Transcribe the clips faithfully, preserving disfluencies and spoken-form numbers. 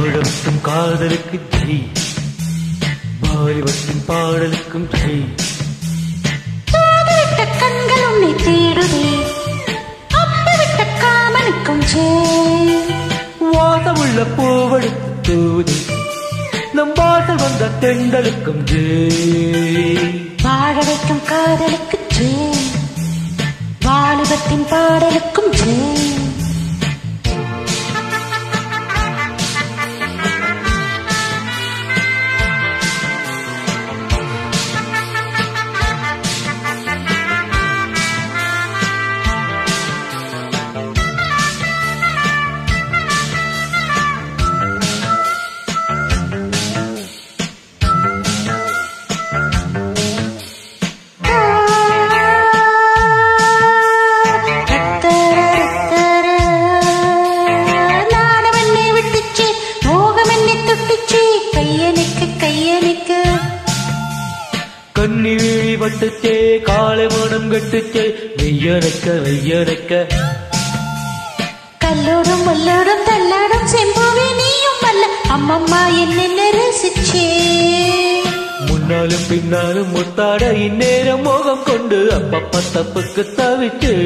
வாழவற்றும் காதலுக்கு ஜெய், வாலிபத்தின் பாடலுக்கும் ஜெய். தூதுவிட்ட கண்கள் உன்னை தேடுதே, அப்புவிட்ட காமனுக்கும் ஜெய். வாசமுள்ள பூவெடுத்து தூது, நம் வாசல் வந்த தெண்டலுக்கும் ஜெய். வாழ வைக்கும் காதலுக்கு ஜெய், வாலிபத்தின் பாடலுக்கும் ஜெய். கண்ணி வீழி பட்டுச்சே, காலை மனம் கட்டுச்சே, வெய்யரைக்க வெய்யரைக்க. கல்லோடும் மல்லோடும் தள்ளாடும் செம்பூவே நீயும் அல்ல, அம்மம்மா என்ன ரசிச்சே. முன்னாலும் பின்னாலும் முத்தாட இந்நேரம் மோகம் கொண்டு அப்பப்ப தப்புக்கு தவிச்சே.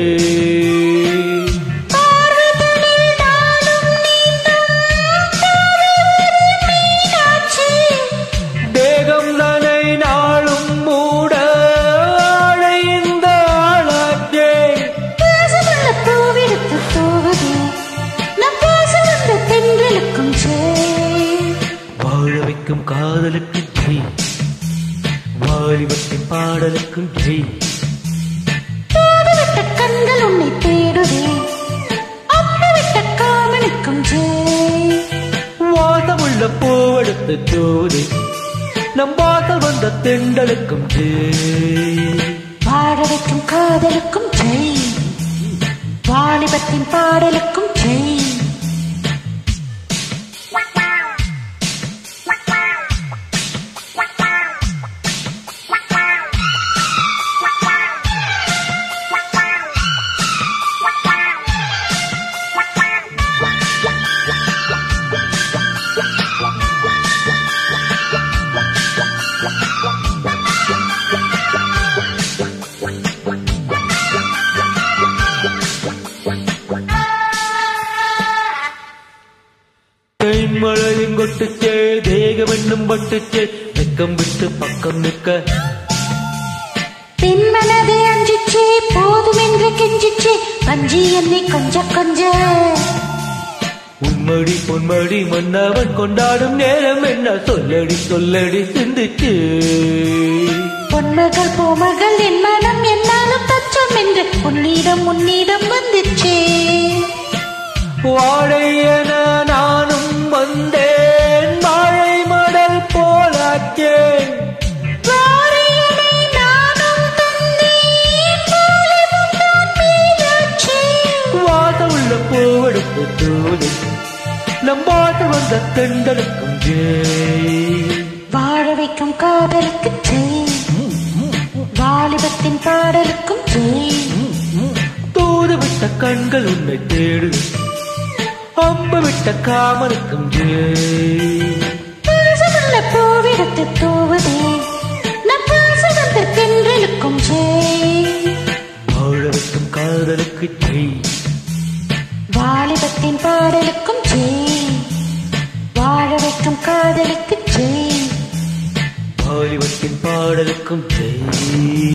தேகம் தானை நாளும் மூட அழைந்த ஆளாச்சே. பாசமுள்ள பூவெடுத்து தூவுதே, நம் பாசம் வந்த தென்றலுக்கும் ஜெய். வாழ வைக்கும் காதலுக்கு ஜெய், வாலிபத்தின் பாடலுக்கும் ஜெய். தூதுவிட்ட கண்கள் உன்னை தேடுதே, அப்புவிட்ட காமனுக்கும் ஜெய். வாசமுள்ள பூவெடுத்து தூது, நம் வாசல் வந்த தெண்டலுக்கும் ஜெய். வாழ வைக்கும் காதலுக்கும் ஜெய், வாலிபத்தின் பாடலுக்கும் ஜெய். மழையும் கொட்டுச்சே, தேகம் என்னும் பட்டுச்சே, வெக்கம் விட்டு பக்கம் நிற்க. பெண்மனதை அஞ்சிச்சே, போதும் என்று கெஞ்சிச்சே, பஞ்சி என்னை கொஞ்ச கொஞ்ச. உன்மடி பொன்மடி மன்னவன் கொண்டாடும் நேரம் என்ன, சொல்லடி சொல்லடி சிந்திச்சு. பொன்மகள் பூமகள் என் மனம் என்னாலும் தச்சம் என்று உன்னிடம் உன்னிடம் வந்துச்சே. வாழை என நானும் வந்தேன், வாழை மடல் போலாச்சே. வாழையனை நானும் தந்தேன், வாலிபம் தான் மீனாட்சி. வாசமுள்ள பூவெடுத்து தூது, நம் வாசல் வந்த தெண்டலுக்கும் ஜெய். வாழ வைக்கும் காதலுக்கு ஜெய், வாலிபத்தின் பாடலுக்கும் ஜெய். தூது விட்ட கண்கள் உன்னை தேடுது, அம்பு விட்ட காமனுக்கும் ஜெய். பாசமுள்ள பூவெடுத்து தூவுதே, நம் பாசம் வந்த தென்றலுக்கும் ஜெய். வாழ வைக்கும் காதலுக்கு ஜெய், வாலிபத்தின் பாடலுக்கும் ஜெய். வாழ வைக்கும் காதலுக்கு ஜெய், வாலிபத்தின் பாடலுக்கும் ஜெய்.